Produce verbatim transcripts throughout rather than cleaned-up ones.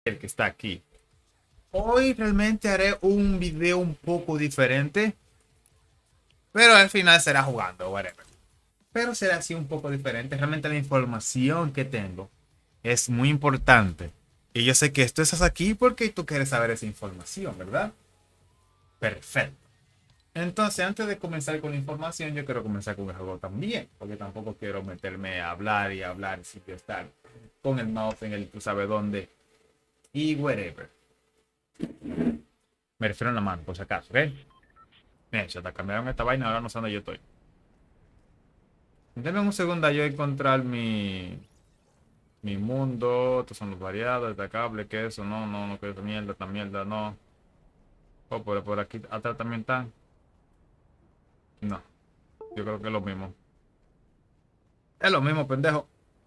el que está aquí. Hoy realmente haré un video un poco diferente, pero al final será jugando, whatever. Pero será así un poco diferente. Realmente la información que tengo es muy importante. Y yo sé que tú estás aquí porque tú quieres saber esa información, ¿verdad? Perfecto. Entonces, antes de comenzar con la información, yo quiero comenzar con el juego también, porque tampoco quiero meterme a hablar y hablar sin yo estar con el mouse en el tú sabes dónde y whatever. Me refiero en la mano, por si acaso, ¿ok? Bien, ya te cambiaron esta vaina, ahora no sé dónde yo estoy. Denme un segundo a yo encontrar mi, mi mundo. Estos son los variados, destacable, que eso, no, no, no, que esta mierda, esta mierda, no. Oh, por, por aquí atrás también están. No, yo creo que es lo mismo. Es lo mismo, pendejo.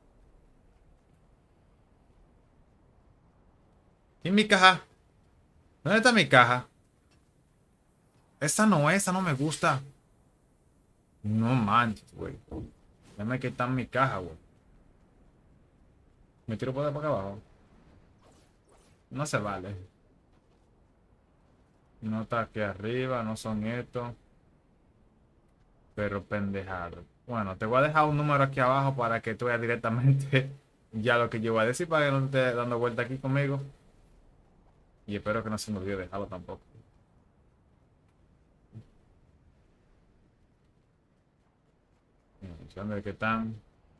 ¿Y mi caja? ¿Dónde está mi caja? Esta no es, esta no me gusta. No manches, güey. Déjame quitar mi caja, güey. Me tiro por acá abajo. No se vale. No está aquí arriba, no son estos. Pero pendejado. Bueno, te voy a dejar un número aquí abajo para que tú veas directamente ya lo que yo voy a decir para que no estés dando vuelta aquí conmigo. Y espero que no se me olvide dejarlo tampoco. En función de que están.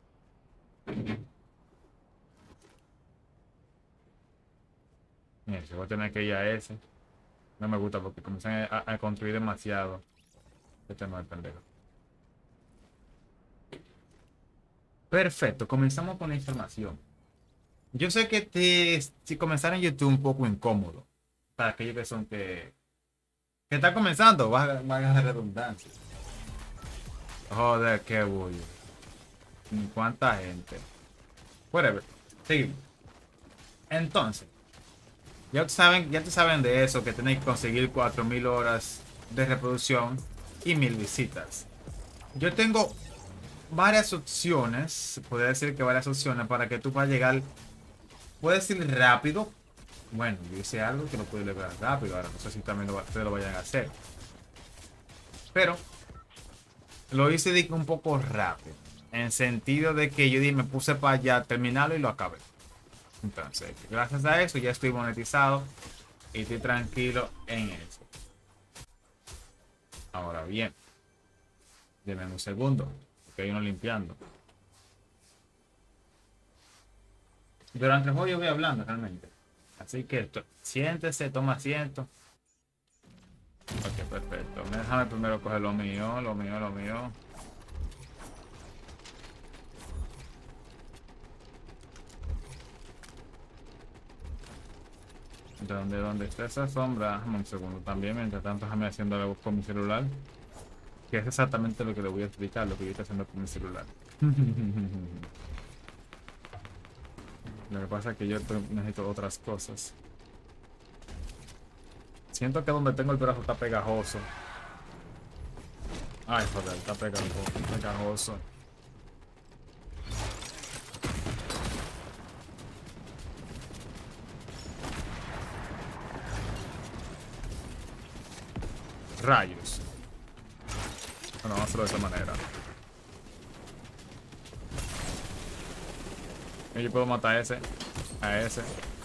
Mira, se voy a tener que ir a ese. No me gusta porque comienzan a, a construir demasiado. Este no es pendejo. Perfecto, comenzamos con la información. Yo sé que te, si comenzar en YouTube un poco incómodo. Para aquellos que son que, que está comenzando, va a la redundancia. Joder, qué bullo. ¿Cuánta gente? Whatever. Seguimos. Entonces, ya saben, ya te saben de eso, que tenéis que conseguir cuatro mil horas de reproducción y mil visitas. Yo tengo varias opciones, podría decir que varias opciones para que tú puedas llegar, puedes ir rápido. Bueno, yo hice algo que no pude lograr rápido, ahora no sé si también lo, ustedes lo vayan a hacer. Pero lo hice de que un poco rápido, en sentido de que yo di- me puse para allá terminarlo y lo acabé. Entonces, gracias a eso ya estoy monetizado y estoy tranquilo en eso. Ahora bien, denme un segundo, que hay uno limpiando. Durante el juego yo voy hablando realmente. Así que siéntese, toma asiento. Ok, perfecto. Déjame primero coger lo mío, lo mío, lo mío. De donde, donde está esa sombra, déjame un segundo también. Mientras tanto, déjame haciendo algo con mi celular. Que es exactamente lo que le voy a explicar, lo que yo estoy haciendo con mi celular. Lo que pasa es que yo necesito otras cosas. Siento que donde tengo el brazo está pegajoso. Ay, joder, está pegajoso. pegajoso. Rayos. Bueno, vamos a hacerlo de esta manera. Yo puedo matar a ese. A ese.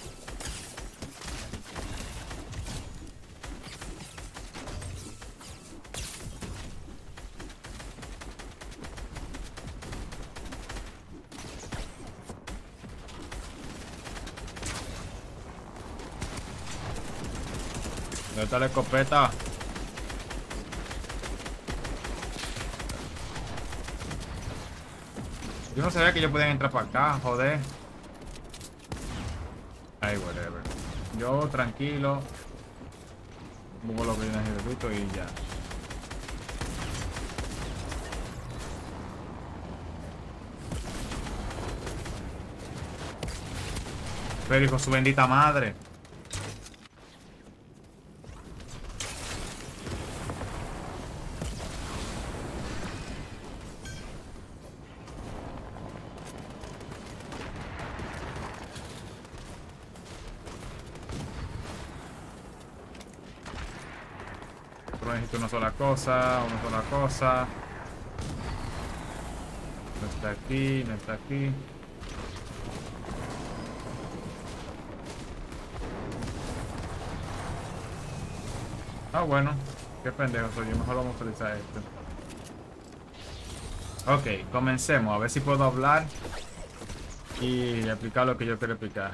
¿Dónde está la escopeta? Yo no sabía que ellos podían entrar para acá, joder. Ay, whatever. Yo tranquilo. Pongo lo que yo necesito y ya. Pero hijo, su bendita madre. solo necesito una sola cosa, una sola cosa. No está aquí, no está aquí. Ah, bueno. Qué pendejo soy yo. Mejor vamos a utilizar esto. Ok, comencemos. A ver si puedo hablar y explicar lo que yo quiero explicar.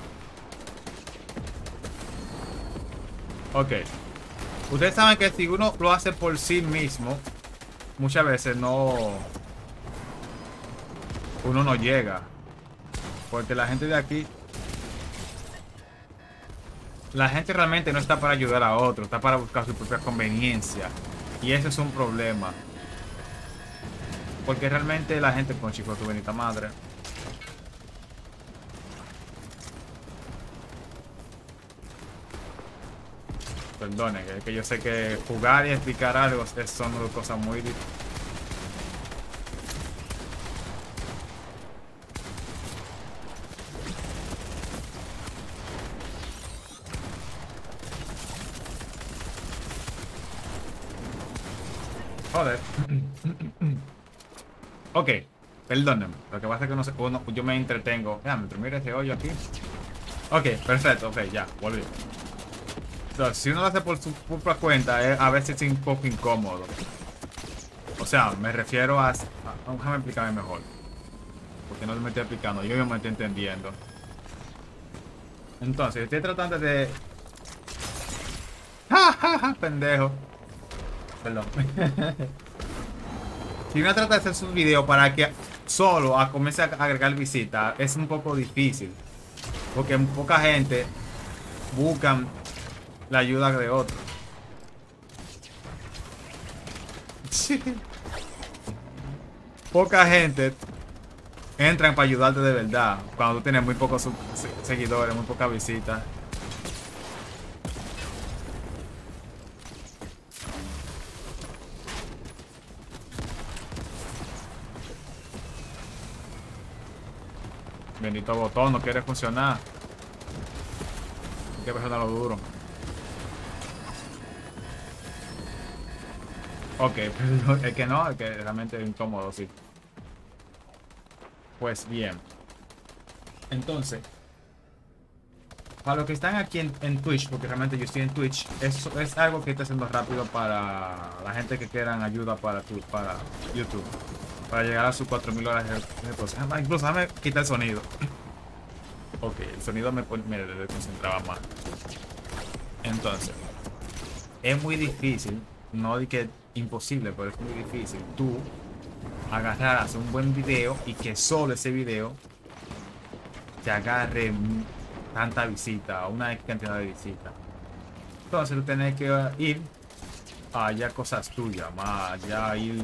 Ok. Ustedes saben que si uno lo hace por sí mismo, muchas veces no... uno no llega. Porque la gente de aquí... La gente realmente no está para ayudar a otro, está para buscar su propia conveniencia. Y ese es un problema. Porque realmente la gente con chico tu bendita madre. Perdone, que, que yo sé que jugar y explicar algo es- son dos cosas muy difíciles. Joder. Ok, perdónenme. Lo que pasa es que no sé, uno, yo me entretengo. Déjame, mira ese hoyo aquí. Ok, perfecto, ok, ya, volví. Entonces, si uno lo hace por su propia cuenta, es, a veces es un poco incómodo. O sea, me refiero a... a déjame explicarme mejor. Porque no me estoy explicando, yo me estoy entendiendo. Entonces, estoy tratando de... ¡Ja, ja, ja! Pendejo. Perdón. Si uno trata de hacer su video para que solo a comience a agregar visitas, es un poco difícil. Porque poca gente buscan la ayuda de otros. Poca gente entran para ayudarte de verdad. Cuando tú tienes muy pocos seguidores, muy pocas visitas. Bendito botón, no quiere funcionar. Hay que presionarlo duro. Ok, pero es que no, es que realmente es incómodo, sí. Pues bien. Entonces, para los que están aquí en, en Twitch, porque realmente yo estoy en Twitch, eso es algo que está haciendo rápido para la gente que quieran ayuda para, tu, para YouTube. Para llegar a sus cuatro mil horas de reposo. Incluso déjame quitar el sonido. Ok, el sonido me, me desconcentraba más. Entonces, es muy difícil, no di que imposible, pero es muy difícil tú agarrar, hacer un buen video y que solo ese video te agarre tanta visita, una cantidad de visitas. Entonces tú tienes que ir a allá cosas tuyas, más allá ir.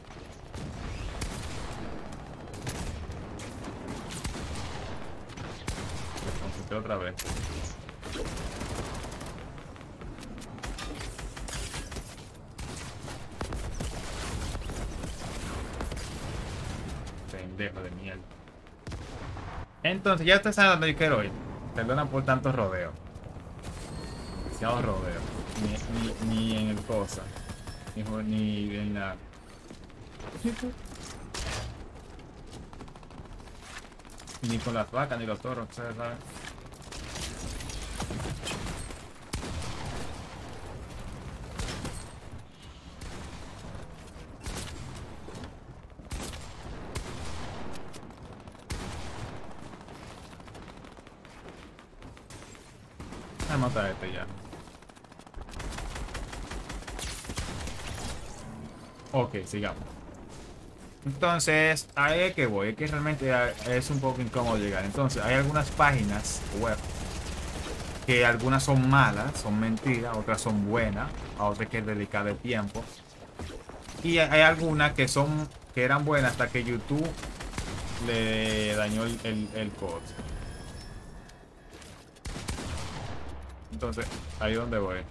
Me concentré otra vez. Pendejo de mierda. Entonces ya ustedes saben dónde yo quiero ir. Perdona por tanto rodeo. Demasiado rodeo. Ni, ni, ni en el cosa. Ni, ni en la... Ni con las vacas, ni los toros, ustedes saben. Voy a matar a este ya. Ok, sigamos. Entonces, ahí es que voy, es que realmente es un poco incómodo llegar. Entonces, hay algunas páginas web que algunas son malas, son mentiras, otras son buenas, a otras hay que dedicarle tiempo. Y hay algunas que son que eran buenas hasta que YouTube le dañó el, el, el code. Entonces, ahí es donde voy.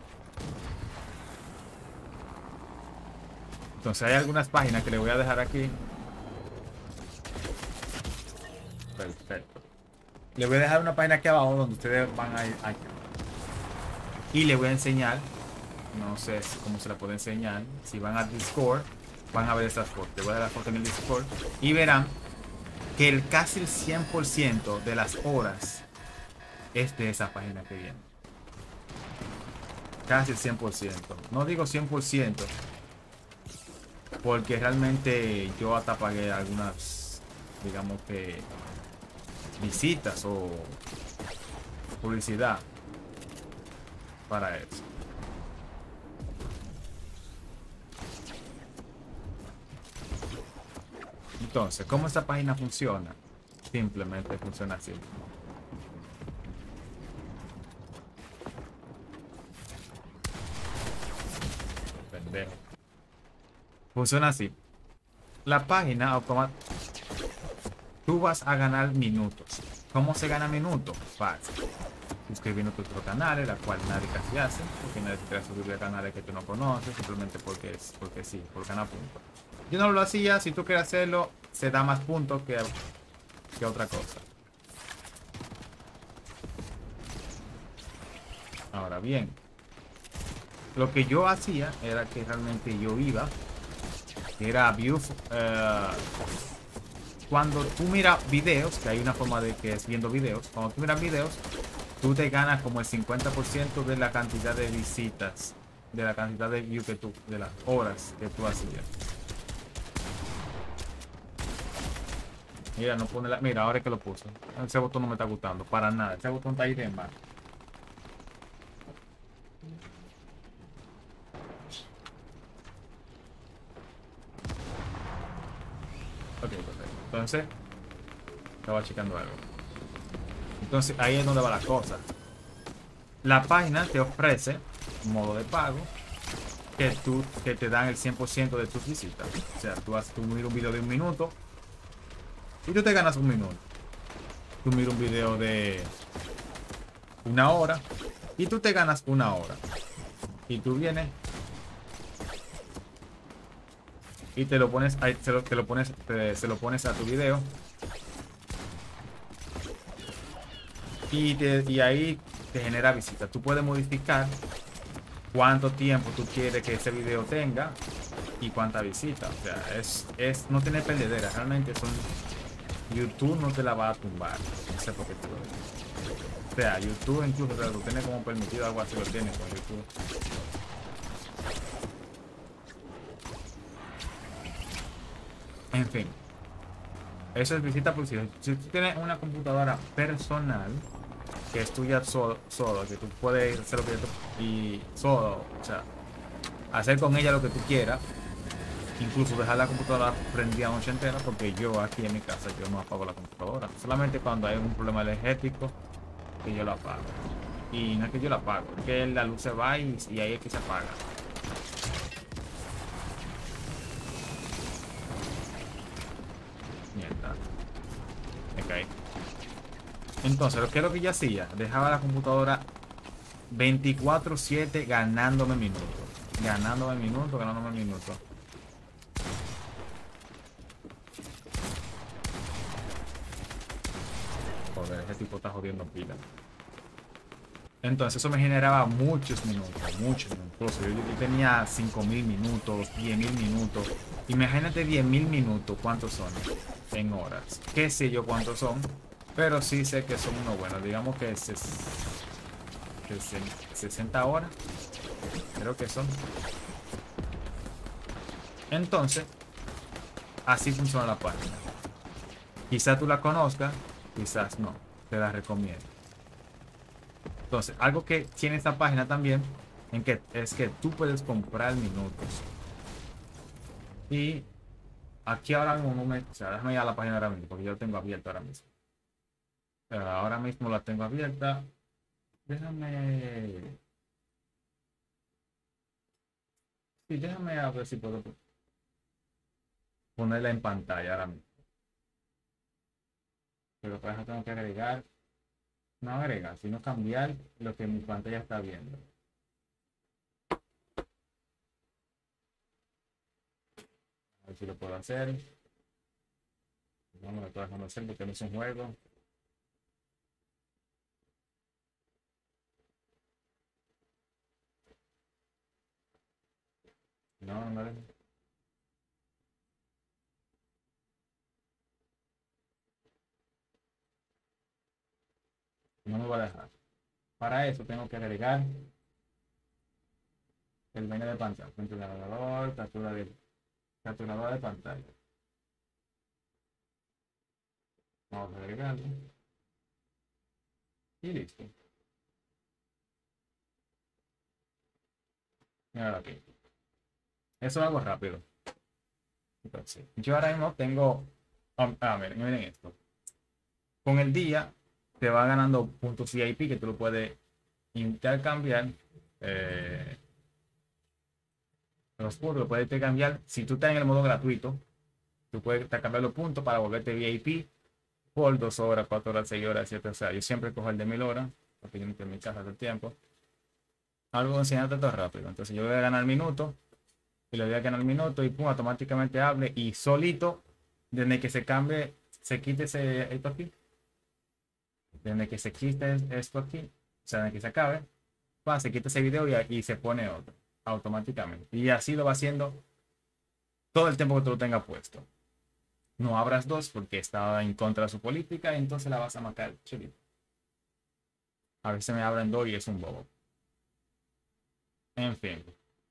Entonces hay algunas páginas que le voy a dejar aquí. Perfecto. Le voy a dejar una página aquí abajo donde ustedes van a ir aquí. Y le voy a enseñar No sé cómo se la puedo enseñar. Si van a Discord, van a ver estas fotos. Les voy a dar la foto en el Discord y verán que el casi el cien por ciento de las horas es de esa página que viene. Casi el cien por ciento. No digo cien por ciento porque realmente yo hasta pagué algunas, digamos que, visitas o publicidad para eso. Entonces, ¿cómo esta página funciona? Simplemente funciona así. Pendejo. Funciona así. La página automática. Tú vas a ganar minutos. ¿Cómo se gana minutos? Fácil. Suscribiéndote a otros canales, la cual nadie casi hace, porque nadie te quiere suscribir a canales que tú no conoces, simplemente porque es, porque sí, por ganar puntos. Yo no lo hacía, si tú quieres hacerlo, se da más puntos que, que otra cosa. Ahora bien, lo que yo hacía era que realmente yo iba, que era view, uh, cuando tú miras videos, que hay una forma de que es viendo videos, cuando tú miras videos, tú te ganas como el cincuenta por ciento de la cantidad de visitas, de la cantidad de views que tú, de las horas que tú hacías. Mira, no pone la, mira, ahora es que lo puso. Ese botón no me está gustando, para nada. Ese botón está ahí de más. Ok, perfecto. Entonces, estaba checando algo. Entonces, ahí es donde va la cosa. La página te ofrece un modo de pago que, tú, que te dan el cien por ciento de tus visitas. O sea, tú haces tú miras un video de un minuto y tú te ganas un minuto. Tú miras un video de una hora y tú te ganas una hora. Y tú vienes y te lo pones, ahí, se lo, te lo pones, te, se lo pones a tu video. Y, te, y ahí te genera visitas. Tú puedes modificar cuánto tiempo tú quieres que ese video tenga y cuánta visita. O sea, es, es no tiene perdedera. Realmente son, YouTube no te la va a tumbar. No sé por qué tú lo dices. O sea, YouTube incluso te lo tiene como permitido, algo así lo tiene con YouTube. En fin, eso es visita por visita. Si tú tienes una computadora personal que es tuya solo, solo, que tú puedes hacer lo que tú, y solo, o sea, hacer con ella lo que tú quieras, incluso dejar la computadora prendida noche entera, porque yo aquí en mi casa yo no apago la computadora, solamente cuando hay un problema energético que yo la apago. Y no es que yo la apago, es que la luz se va y, y ahí es que se apaga. Mierda, me caí. Entonces, lo que es lo que yo hacía, dejaba la computadora veinticuatro siete ganándome minutos. Ganándome minutos, ganándome minutos. Joder, ese tipo está jodiendo pila. Entonces eso me generaba muchos minutos, muchos minutos. Yo, yo tenía cinco mil minutos, diez mil minutos. Imagínate diez mil minutos, ¿cuántos son? En horas. Qué sé yo cuántos son, pero sí sé que son unos buenos. Digamos que es sesenta horas. Creo que son. Entonces, así funciona la página. Quizás tú la conozcas, quizás no. Te la recomiendo. Entonces, algo que tiene esta página también en que, es que tú puedes comprar minutos. Y aquí ahora mismo no me... O sea, déjame ir a la página ahora mismo, porque yo la tengo abierta ahora mismo. Pero ahora mismo la tengo abierta. Déjame... Sí, déjame a ver si puedo ponerla en pantalla ahora mismo. Pero para eso tengo que agregar... No agregar, sino cambiar lo que mi pantalla está viendo. A ver si lo puedo hacer. No me lo estoy dejando hacer porque no es un juego. No, no, no me voy a dejar. Para eso tengo que agregar el menú de pantalla. Controlador, captura de, capturador de pantalla. Vamos a agregarlo. Y listo. Mira aquí. Eso lo hago rápido. Entonces, yo ahora mismo tengo. Ah, ah, miren, miren esto. Con el día te va ganando puntos V I P que tú lo puedes intercambiar. Eh, los puntos lo puedes intercambiar. Si tú estás en el modo gratuito, tú puedes intercambiar los puntos para volverte V I P por dos horas, cuatro horas, seis horas, siete. O sea, yo siempre cojo el de mil horas, porque yo no estoy en mi casa todo el tiempo. Algo enseñarte todo rápido. Entonces yo voy a ganar minutos y le doy a ganar minutos y pum, automáticamente hable y solito, desde que se cambie, se quite ese, esto aquí, desde que se quite esto aquí, o sea, desde que se acabe, pa, se quita ese video y, y se pone otro automáticamente. Y así lo va haciendo todo el tiempo que tú lo tengas puesto. No abras dos porque está en contra de su política y entonces la vas a matar, chulito. A veces me abren dos y es un bobo. En fin.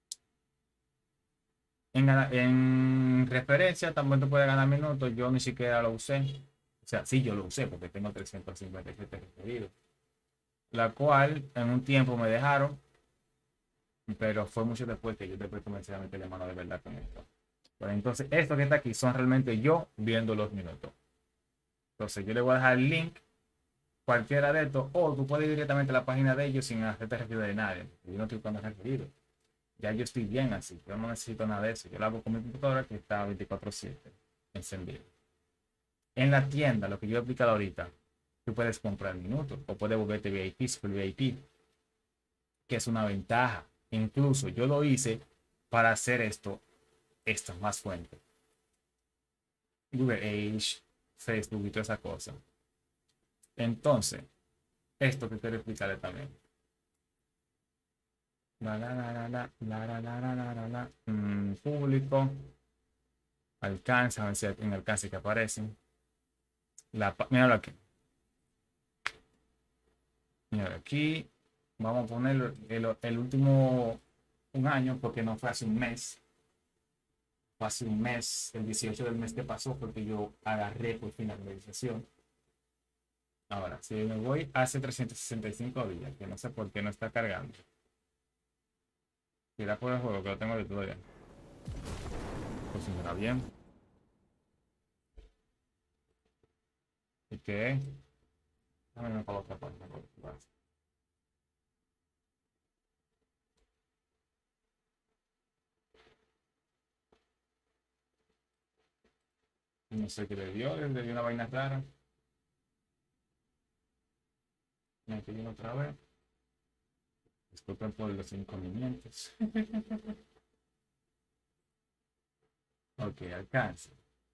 En, en referencia también te puede ganar minutos. Yo ni siquiera lo usé. O sea, sí, yo lo usé porque tengo trescientos cincuenta y siete referidos. La cual en un tiempo me dejaron. Pero fue mucho después que yo después comencé a meterle mano de verdad con esto. Pero entonces, esto que está aquí son realmente yo viendo los minutos. Entonces, yo le voy a dejar el link, cualquiera de estos, o tú puedes ir directamente a la página de ellos sin hacerte referido de nadie. Yo no estoy buscando referido. Ya yo estoy bien así. Yo no necesito nada de eso. Yo lo hago con mi computadora que está veinticuatro siete encendido. En la tienda, lo que yo he explicado ahorita, tú puedes comprar minutos o puedes volverte V I P, super V I P, que es una ventaja. Incluso yo lo hice para hacer esto, esto más fuente. Google Age, Facebook y toda esa cosa. Entonces, esto que quiero explicarle también. La, la, la, la, la, la, la, la, la, la, la. Mm, público. Alcance, a ver si en alcance que aparecen. La, míralo aquí. Mira, aquí vamos a poner el, el último un año porque no fue hace un mes. Fue hace un mes, el dieciocho del mes que pasó porque yo agarré por fin la actualización. Ahora, si me voy hace trescientos sesenta y cinco días, que no sé por qué no está cargando. Será por el juego que lo tengo de todavía. Funcionará bien. ¿Y qué? Déjame para otra página. No sé qué le dio, le dio una vaina rara. Me pidieron otra vez. Disculpen por los inconvenientes. Ok, alcance.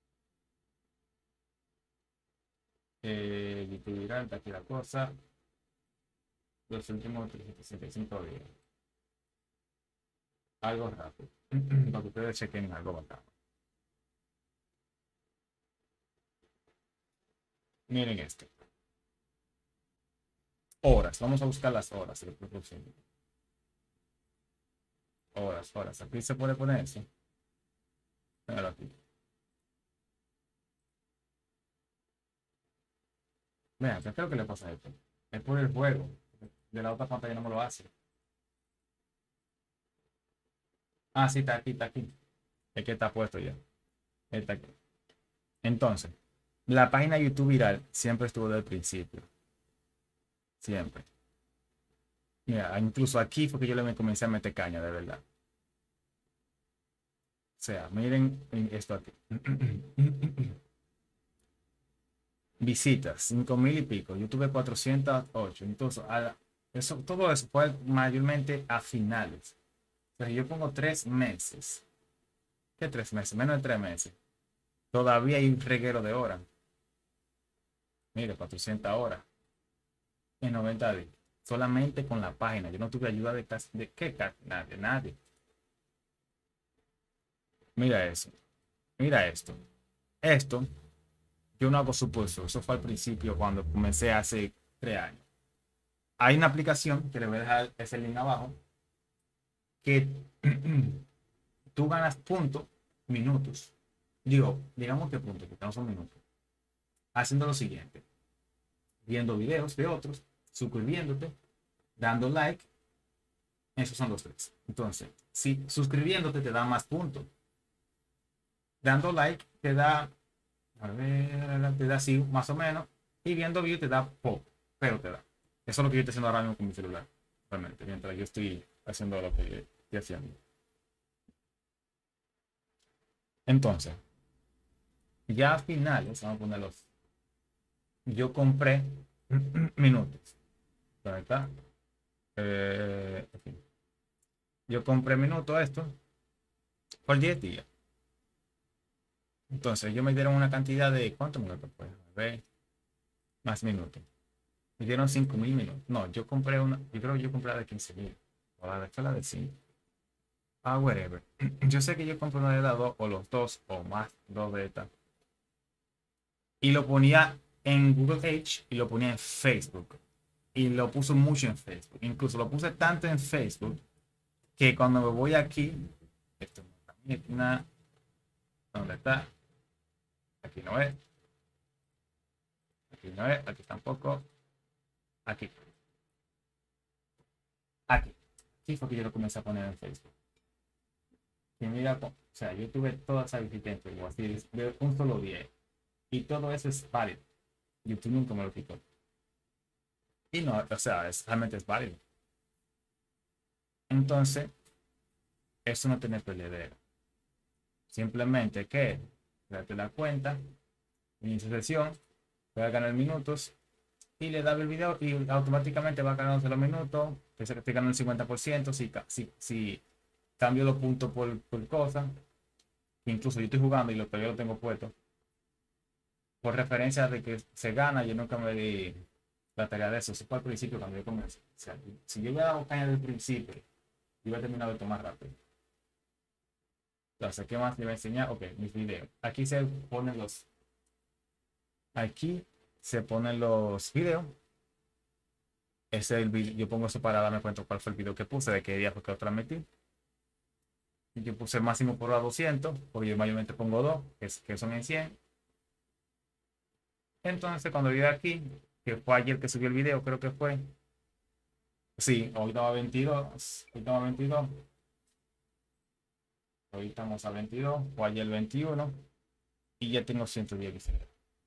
Eh, viral, aquí la cosa. Los últimos trescientos sesenta y cinco días. Algo rápido. Para que ustedes chequen algo bacano. Miren esto. Horas. Vamos a buscar las horas. Horas, horas. Aquí se puede poner eso. Míralo aquí. Vean, ¿qué es lo que le pasa a esto? Es por el juego. De la otra pantalla no me lo hace. Ah, sí, está aquí, está aquí. Es que está puesto ya. Está aquí. Entonces, la página YouTube viral siempre estuvo desde el principio. Siempre. Mira, incluso aquí fue que yo le me comencé a meter caña, de verdad. O sea, miren esto aquí. Visitas, cinco mil y pico. Yo tuve cuatrocientos ocho. Entonces, a, eso, todo eso fue mayormente a finales. O sea, yo pongo tres meses. ¿Qué tres meses? Menos de tres meses. Todavía hay un reguero de horas. Mire, cuatrocientas horas. En noventa días. Solamente con la página. Yo no tuve ayuda de, de ¿qué? Nadie, nadie. Mira eso. Mira esto. Esto, yo no hago supuesto. Eso fue al principio cuando comencé hace tres años. Hay una aplicación que le voy a dejar ese link abajo que tú ganas puntos, minutos. Digo, digamos que puntos, porque no son minutos. Haciendo lo siguiente. Viendo videos de otros, suscribiéndote, dando like. Esos son los tres. Entonces, si suscribiéndote te da más puntos. Dando like te da, a ver, te da así más o menos. Y viendo video te da poco, pero te da. Eso es lo que yo estoy haciendo ahora mismo con mi celular. Realmente, mientras yo estoy haciendo lo que yo estoy haciendo. Entonces, ya a finales, vamos a ponerlos. Yo compré minutos. ¿Dónde está? Eh, aquí. Yo compré minutos esto por diez días. Entonces, ellos me dieron una cantidad de. ¿Cuántos minutos? Pues, a ver, más minutos. Me dieron cinco mil minutos. No, yo compré una. Yo creo que yo compré la de quince mil. O la de, fue la de cinco. Ah, whatever. Yo sé que yo compré una de las dos, o los dos, o más, dos de estas. Y lo ponía en Google Edge y lo ponía en Facebook. Y lo puso mucho en Facebook. Incluso lo puse tanto en Facebook que cuando me voy aquí, esto es una. ¿Dónde está? Aquí no es. Aquí no es. Aquí tampoco. Aquí. Aquí. Aquí fue que yo lo comencé a poner en Facebook. Y mira, o sea, yo tuve todas esas visitas o así de un solo día. Y todo eso es válido. YouTube nunca me lo quitó. Y no, o sea, es, realmente es válido. Entonces, eso no tiene peleadero. Simplemente que date la cuenta, inicia sesión, voy a ganar minutos y le da el video y automáticamente va ganándose los minutos. Que se te gana el cincuenta por ciento si, si, si cambio los puntos por, por cosas. Incluso yo estoy jugando y lo que yo lo tengo puesto. Por referencia de que se gana, yo nunca me di la tarea de eso. Eso fue al principio cuando yo comencé. O sea, si yo hubiera dado caña del principio, yo hubiera terminado esto más rápido. Entonces, ¿qué más le voy a enseñar? Ok, mis videos. Aquí se ponen los. Aquí se ponen los videos. Ese es el video. Yo pongo eso para darme cuenta cuál fue el video que puse, de qué día fue que lo transmití. Yo puse el máximo por a doscientos, porque yo mayormente pongo dos, que, es, que son en cien. Entonces, cuando yo aquí, que fue ayer que subió el video, creo que fue. Sí, hoy estaba veintidós. Hoy estaba veintidós. Hoy estamos a veintidós. Fue ayer veintiuno. Y ya tengo ciento diez visitas.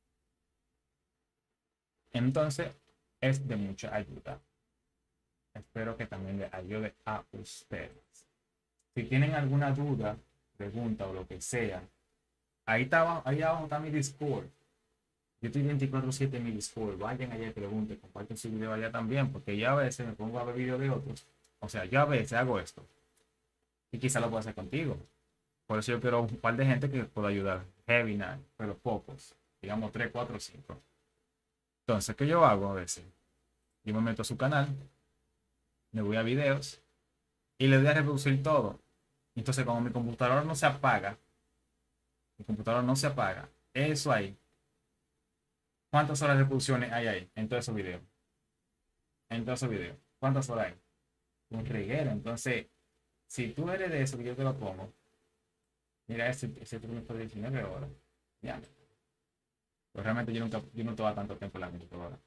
Entonces, es de mucha ayuda. Espero que también le ayude a ustedes. Si tienen alguna duda, pregunta o lo que sea, ahí, está, ahí abajo está mi Discord. Yo estoy veinticuatro siete en mi Discord. Vayan allá y pregunten, comparten su video allá también, porque yo a veces me pongo a ver videos de otros. O sea, yo a veces hago esto. Y quizá lo pueda hacer contigo. Por eso yo quiero un par de gente que pueda ayudar. Heavy Night, pero pocos. Digamos tres, cuatro, cinco. Entonces, ¿qué yo hago a veces? Yo me meto a su canal, me voy a videos y le doy a reproducir todo. Entonces, como mi computadora no se apaga, mi computadora no se apaga, eso ahí. ¿Cuántas horas de reproducciones hay ahí en todos esos videos? En todos esos videos. ¿Cuántas horas hay? Un reguero. Entonces, si tú eres de eso, que yo te lo pongo, mira, ese, ese turno fue de diecinueve horas. Ya. Pues realmente yo nunca, yo no tomaba tanto tiempo en la computadora.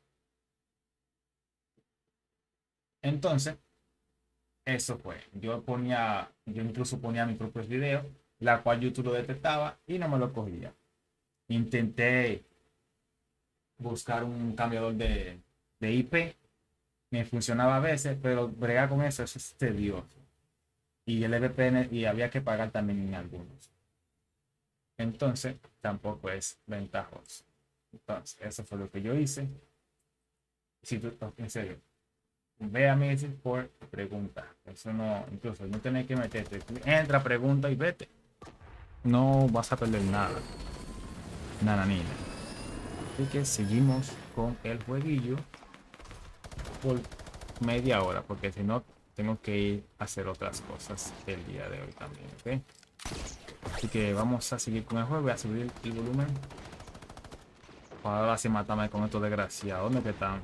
Entonces, eso fue. Yo ponía, yo incluso ponía mis propios videos, la cual YouTube lo detectaba y no me lo cogía. Intenté buscar un cambiador de, de I P, me funcionaba a veces, pero bregar con eso, eso es tedioso. Y el V P N, y había que pagar también en algunos. Entonces, tampoco es ventajoso. Entonces, eso fue lo que yo hice. Si tú, en serio, ve a mi Discord, pregunta. Eso no, incluso no tenés que meterte. Entra, pregunta y vete. No vas a perder nada. Nada, ni nada. Así que seguimos con el jueguillo por media hora, porque si no, tengo que ir a hacer otras cosas el día de hoy también, ¿ok? Así que vamos a seguir con el juego. Voy a subir el volumen. Ahora sí matarme con estos desgraciados. ¿Dónde que están?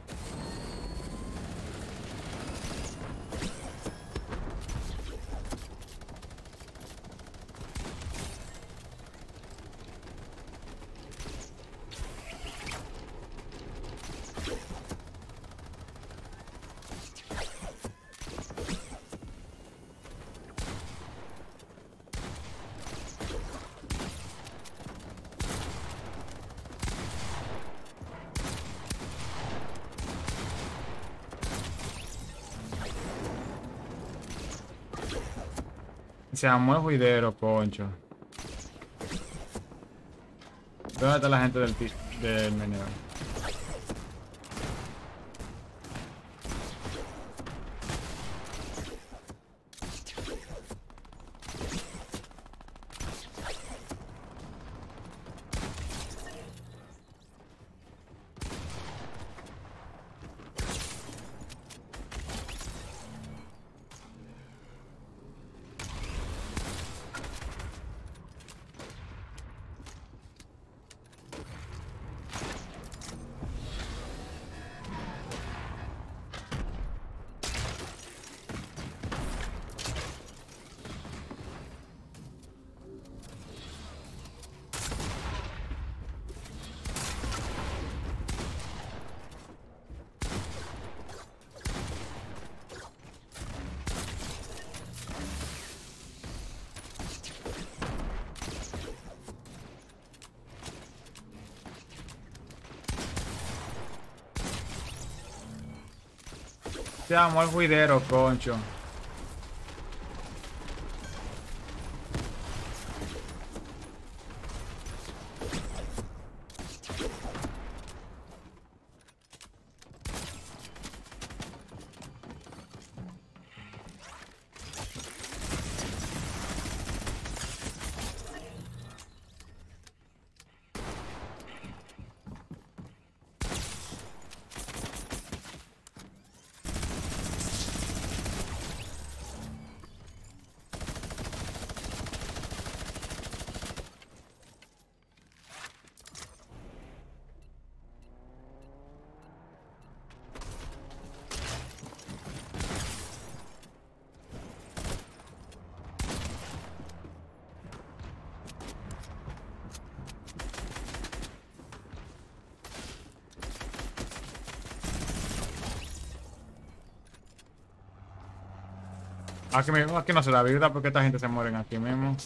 Se armó el juidero, concho. ¿Dónde está la gente del, pi- del meneo? Se armó el juidero, concho. Aquí, mismo, aquí no se da vida porque esta gente se mueren aquí mismo.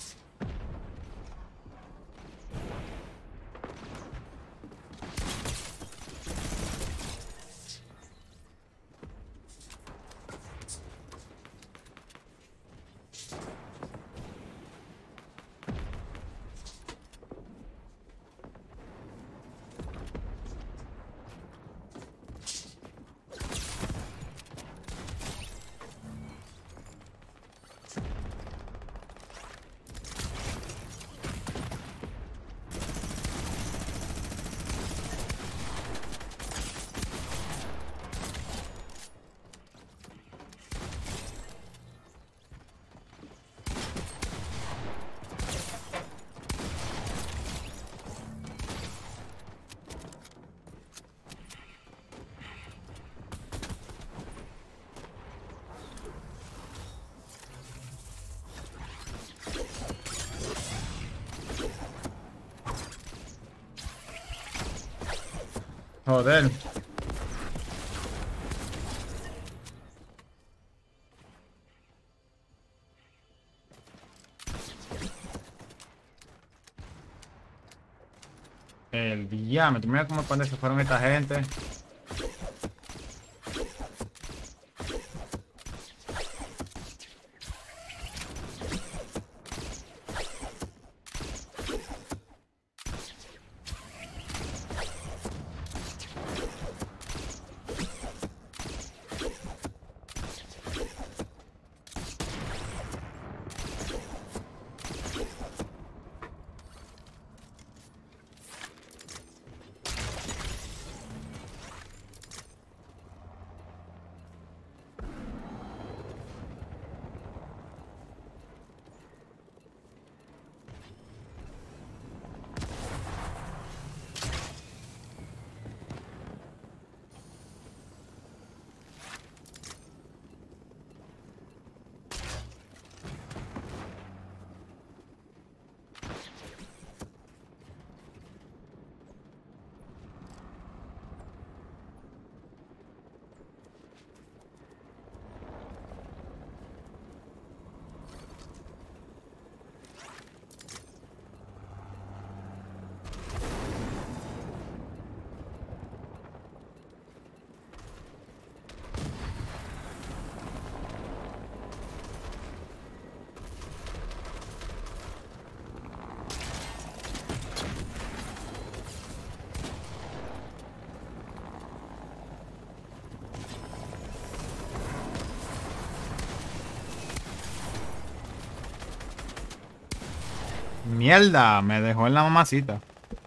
Joder. El diablo, mira cómo cuando se fueron esta gente. Mierda, me dejó en la mamacita.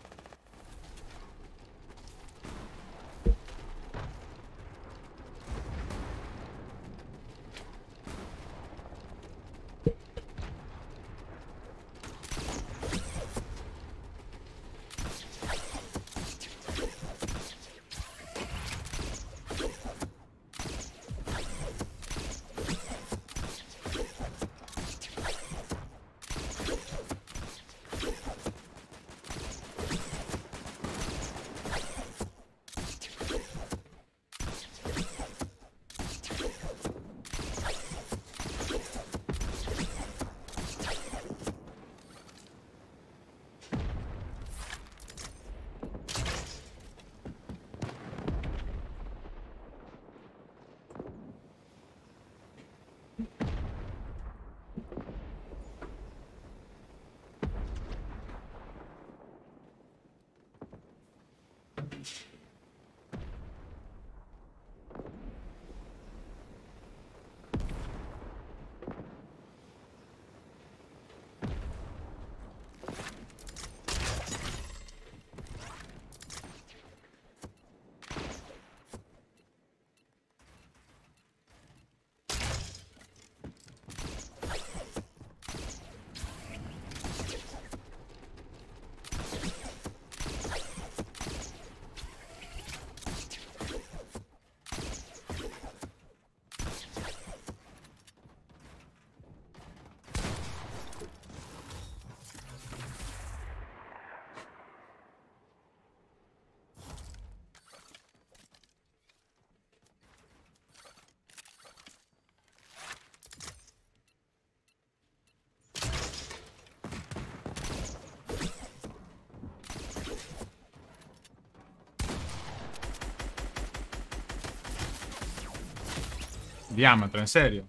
Diámetro, en serio.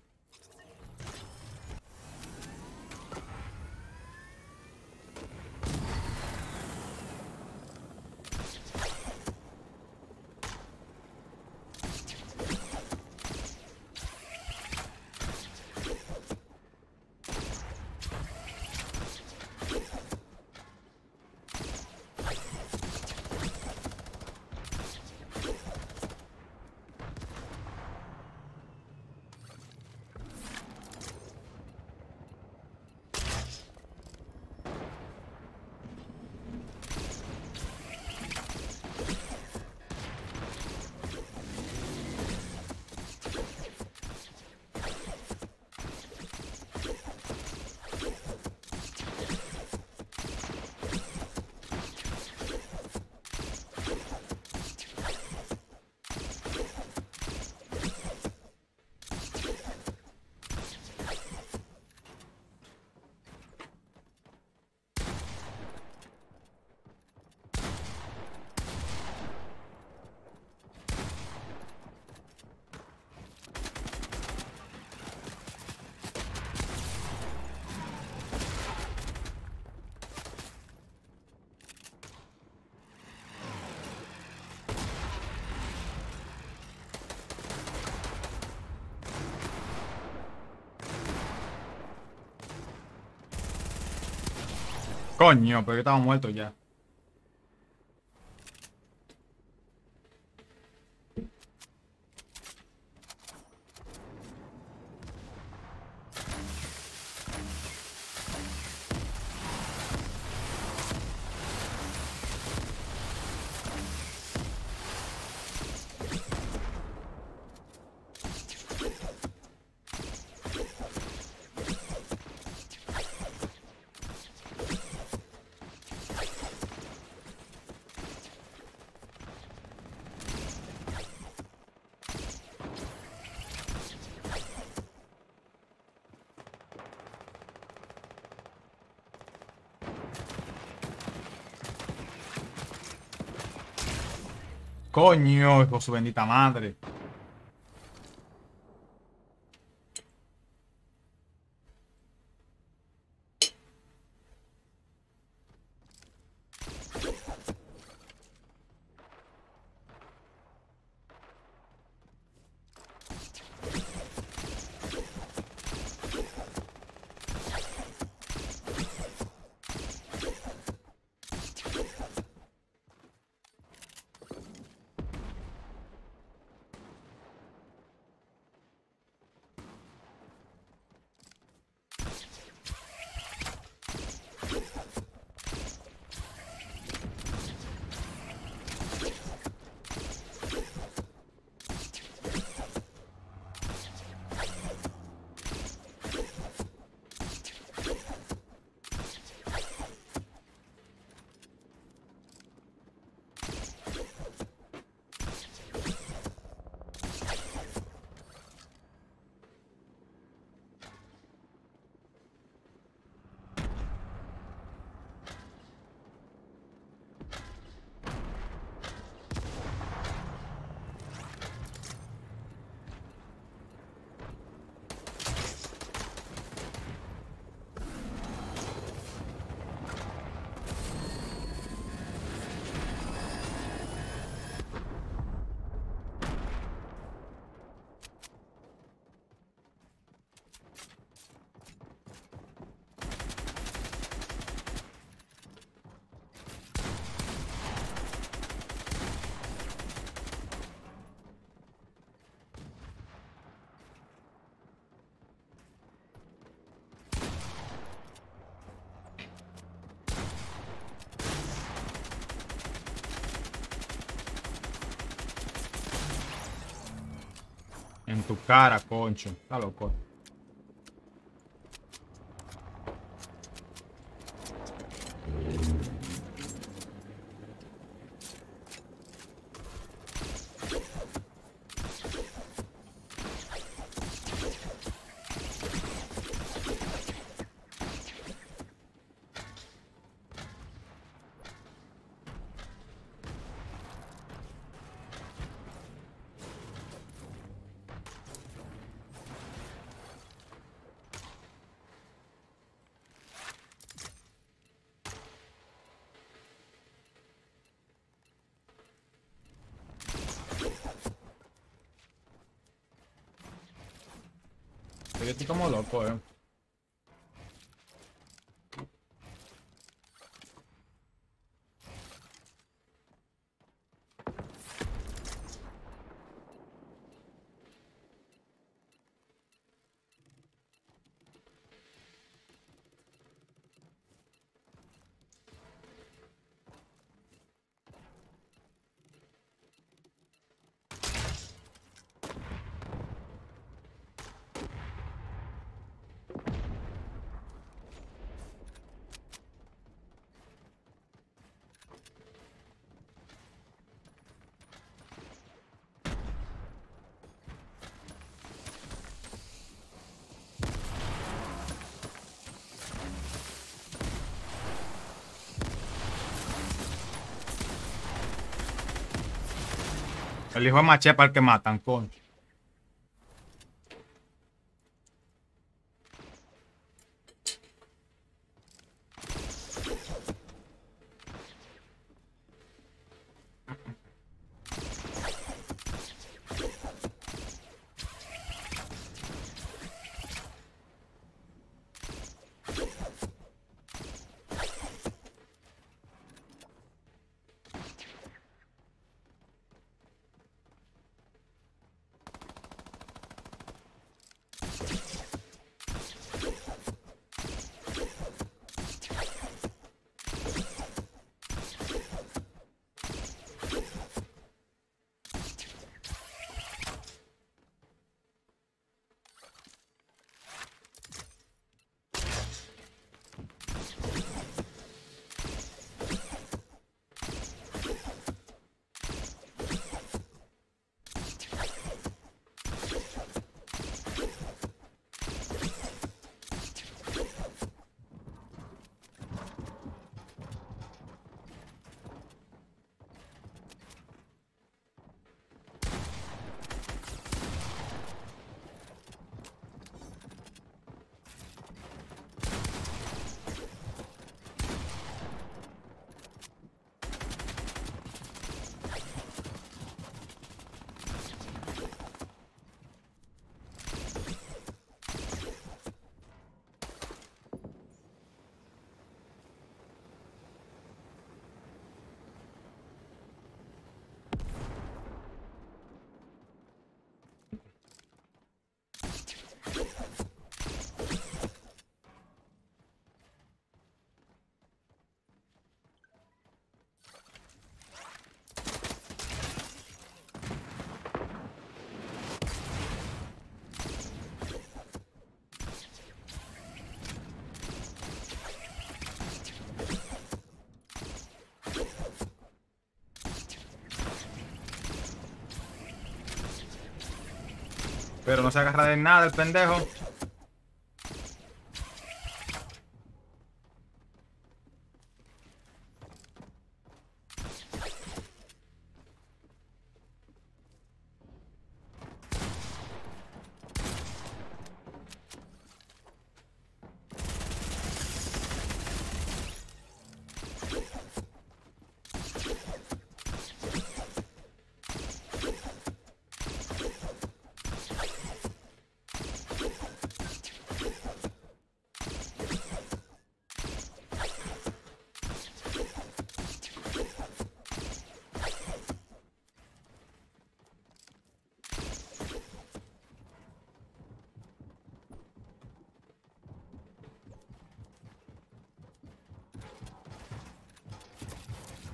Coño, pero que estaba muerto ya. Coño, hijo de su bendita madre. En tu cara, concho. Está loco. Yo estoy como loco, eh. El hijo de Machepa el que matan, concho. Pero no se agarra de nada el pendejo.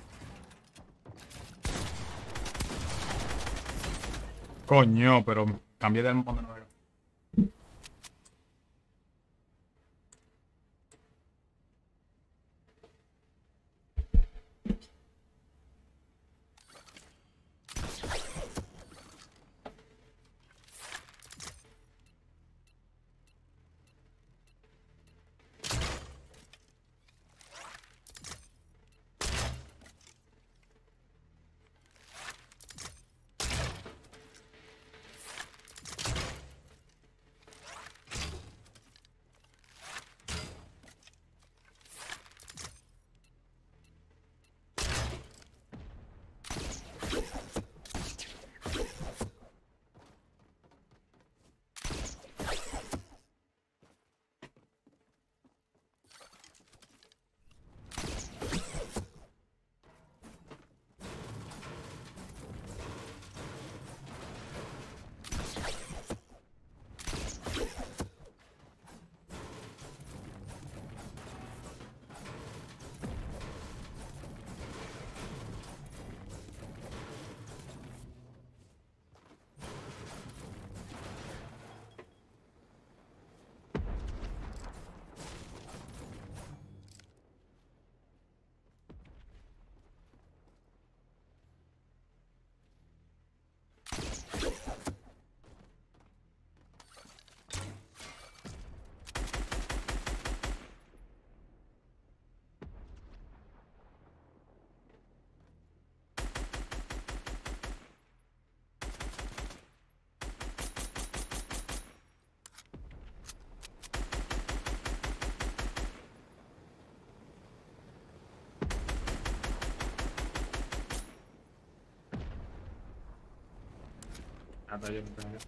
Coño, pero Cambié del modo nuevo. Ah, pero yo no tengo.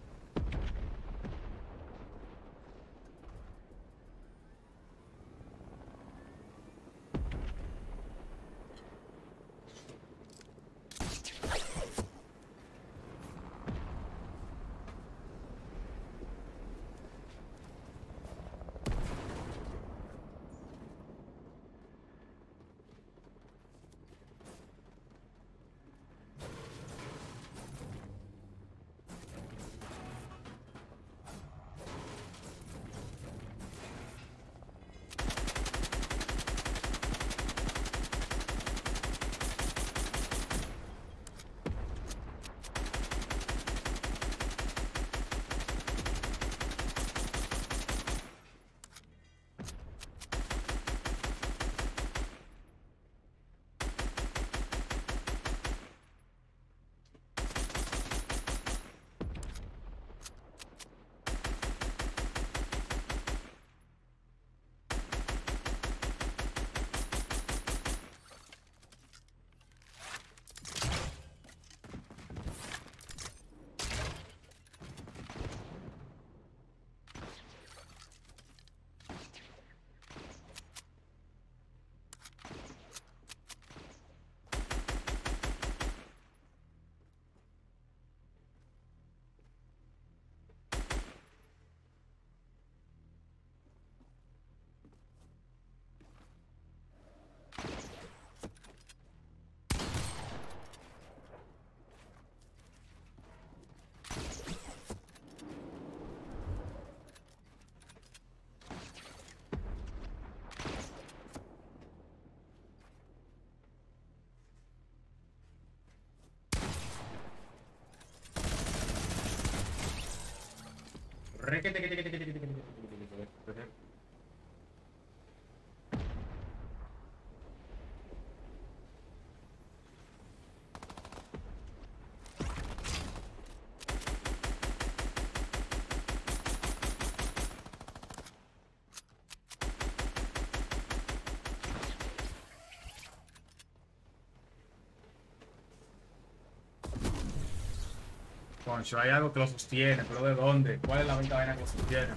Concho, hay algo que lo sostiene, pero ¿de dónde? ¿Cuál es la única vaina que lo sostiene?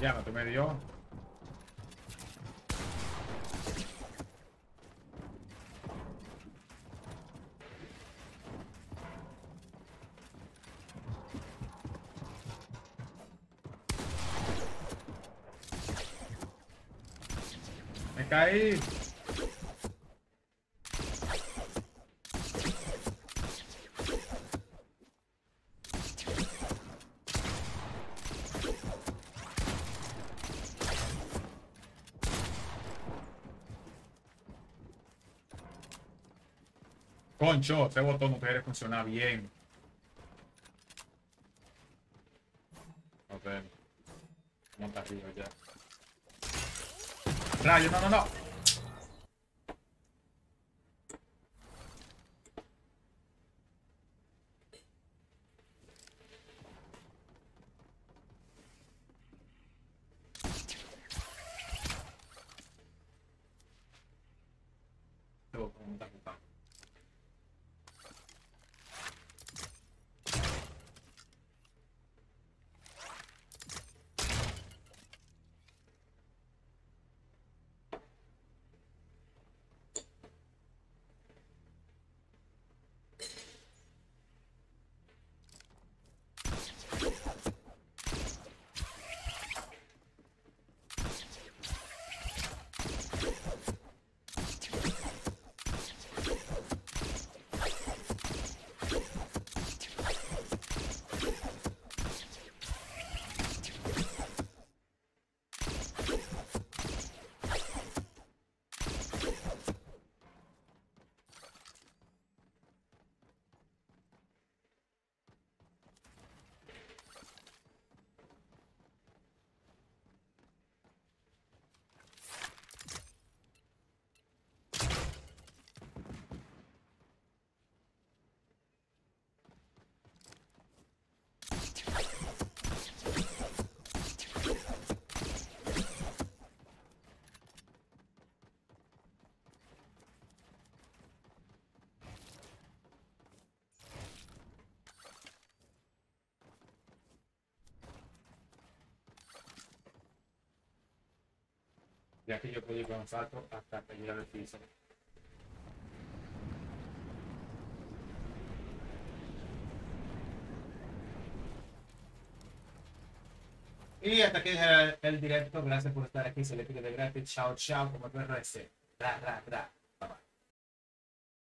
Ya, no te me dio. Me caí. Concho, ese botón no quiere funcionar bien. A ver. Vamos arriba ya. Rayo, no, no, no. Ese botón no está gustando. Ya que yo puedo ir con un salto hasta que llegue al piso. Y hasta aquí el, el directo. Gracias por estar aquí. Se le pide de gratis. Chao, chao. Como el perro ese. Ra, ra, ra.